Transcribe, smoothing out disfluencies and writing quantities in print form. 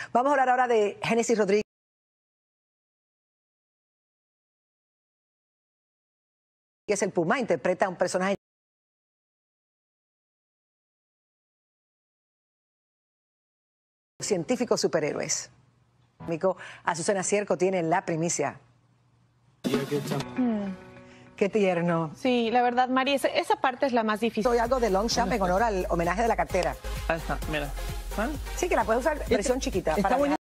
Vamos a hablar ahora de Génesis Rodríguez, que es el Puma, interpreta a un personaje científico superhéroes. Azucena Cierco tiene la primicia. Qué tierno. Sí, la verdad, Mari, esa parte es la más difícil. Soy algo de Longchamp en honor al homenaje de la cartera. Ahí está, mira. Sí, que la puedes usar versión chiquita. Está para bonito.